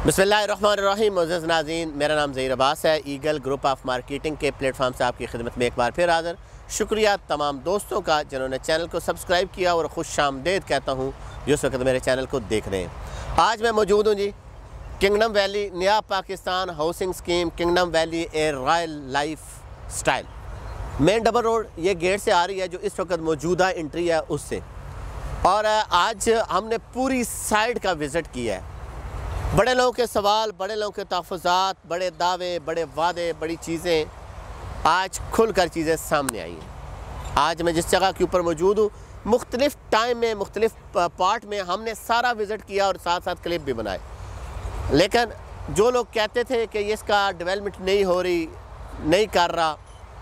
बिस्मिल्लाहिर्रहमानिर्रहीम। मुअज़्ज़ज़ नाज़रीन, मेरा नाम ज़हीर अब्बास है। ईगल ग्रुप ऑफ मार्केटिंग के प्लेटफॉर्म से आपकी खिदमत में एक बार फिर हाज़िर। शुक्रिया तमाम दोस्तों का जिन्होंने चैनल को सब्सक्राइब किया और खुशामदीद कहता हूँ जो इस वक्त मेरे चैनल को देख रहे हैं। आज मैं मौजूद हूँ जी किंगडम वैली नया Pakistan housing scheme kingdom valley a royal lifestyle main double road ये गेट से आ रही है जो इस वक्त मौजूदा एंट्री है उससे। और आज हमने पूरी साइड का विज़िट किया है। बड़े लोगों के सवाल, बड़े लोगों के तहफ़्फ़ुज़ात, बड़े दावे, बड़े वादे, बड़ी चीज़ें आज खुल कर चीज़ें सामने आई हैं। आज मैं जिस जगह के ऊपर मौजूद हूँ मुख्तलिफ़ टाइम में मुख्तलिफ़ पार्ट में हमने सारा विज़िट किया और साथ साथ क्लिप भी बनाए। लेकिन जो लोग कहते थे कि इसका डेवलपमेंट नहीं हो रही, नहीं कर रहा,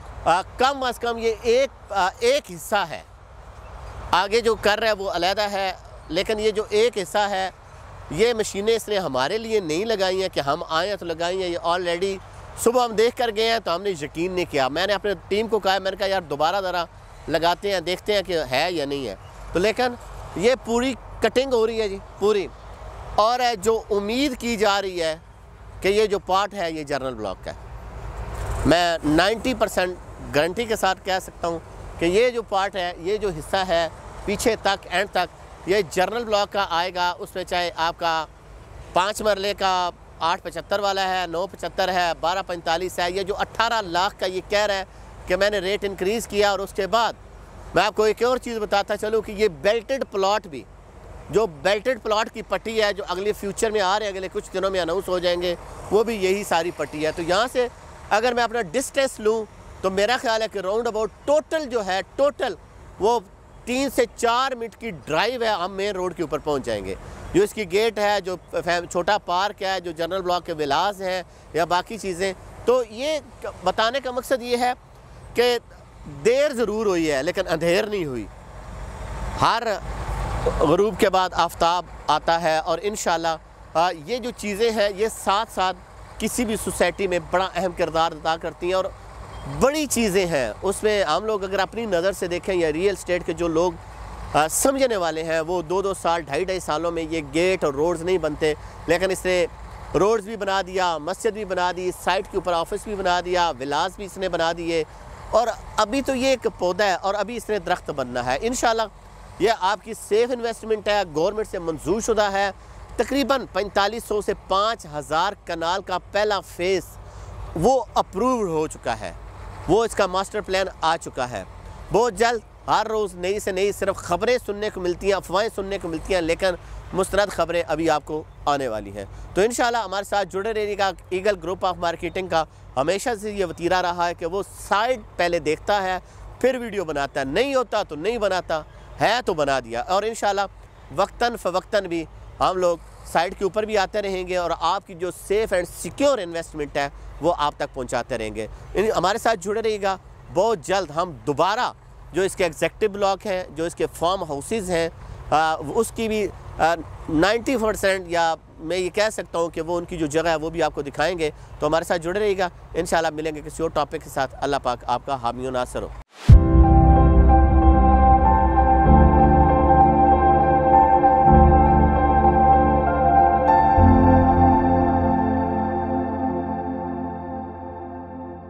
कम अज़ कम ये एक हिस्सा है, आगे जो कर रहा है वो अलहदा है। लेकिन ये जो एक हिस्सा है ये मशीनें इसने हमारे लिए नहीं लगाई हैं कि हम आए हैं तो लगाई हैं। ये ऑलरेडी सुबह हम देख कर गए हैं तो हमने यकीन नहीं किया। मैंने अपने टीम को कहा, मैंने कहा यार दोबारा ज़रा लगाते हैं, देखते हैं कि है या नहीं है। तो लेकिन ये पूरी कटिंग हो रही है जी पूरी। और जो उम्मीद की जा रही है कि ये जो पार्ट है ये जर्नल ब्लॉक का है। मैं 90% गारंटी के साथ कह सकता हूँ कि ये जो पार्ट है, ये जो हिस्सा है पीछे तक एंड तक ये जर्नल ब्लॉक का आएगा। उसमें चाहे आपका 5 मरले का 875 वाला है, 975 है, 1245 है। ये जो 18 लाख का ये कह रहा है कि मैंने रेट इंक्रीज़ किया। और उसके बाद मैं आपको एक और चीज़ बताता चलूँ कि ये बेल्टेड प्लॉट भी, जो बेल्टेड प्लॉट की पट्टी है जो अगले फ्यूचर में आ रहे हैं, अगले कुछ दिनों में अनाउंस हो जाएंगे, वो भी यही सारी पट्टी है। तो यहाँ से अगर मैं अपना डिस्टेंस लूँ तो मेरा ख्याल है कि राउंड अबाउट टोटल जो है वो 3 से 4 मिनट की ड्राइव है, हम मेन रोड के ऊपर पहुंच जाएंगे। जो इसकी गेट है, जो छोटा पार्क है, जो जनरल ब्लॉक के विलास हैं या बाकी चीज़ें। तो ये बताने का मकसद ये है कि देर ज़रूर हुई है लेकिन अंधेर नहीं हुई। हर ग़ुरूब के बाद आफताब आता है और इंशाल्लाह ये जो चीज़ें हैं ये साथ साथ किसी भी सोसाइटी में बड़ा अहम किरदार अदा करती हैं। और बड़ी चीज़ें हैं उसमें हम लोग अगर अपनी नज़र से देखें या रियल एस्टेट के जो लोग समझने वाले हैं वो 2-2 साल 2.5 सालों में ये गेट और रोड्स नहीं बनते। लेकिन इसने रोड्स भी बना दिया, मस्जिद भी बना दी, साइट के ऊपर ऑफिस भी बना दिया, विलास भी इसने बना दिए। और अभी तो ये एक पौधा है और अभी इसने दरख्त बनना है। इंशाल्लाह ये आपकी सेफ़ इन्वेस्टमेंट है, गवर्नमेंट से मंजूर शुदा है। तकरीबन 4500 से 5000 कनाल का पहला फेज़ वो अप्रूव हो चुका है, वो इसका मास्टर प्लान आ चुका है। बहुत जल्द हर रोज़ नई से नई सिर्फ ख़बरें सुनने को मिलती हैं, अफवाहें सुनने को मिलती हैं, लेकिन मुस्तरद ख़बरें अभी आपको आने वाली हैं। तो इंशाल्लाह हमारे साथ जुड़े रहिएगा। ईगल ग्रुप ऑफ मार्केटिंग का हमेशा से ये वतीरा रहा है कि वो साइड पहले देखता है फिर वीडियो बनाता है, नहीं होता तो नहीं बनाता, है तो बना दिया। और इंशाल्लाह वक्तन फ़वक्तन भी हम लोग साइड के ऊपर भी आते रहेंगे और आपकी जो सेफ़ एंड सिक्योर इन्वेस्टमेंट है वो आप तक पहुंचाते रहेंगे। हमारे साथ जुड़े रहिएगा। बहुत जल्द हम दोबारा जो इसके एग्जेक्टिव ब्लॉक हैं, जो इसके फार्म हाउसेज़ हैं, उसकी भी 90% या मैं ये कह सकता हूँ कि वो उनकी जो जगह है वो भी आपको दिखाएंगे। तो हमारे साथ जुड़े रहिएगा। इंशाल्लाह मिलेंगे किसी और टॉपिक के साथ। अल्लाह पाक आपका हामी व नासिर हो।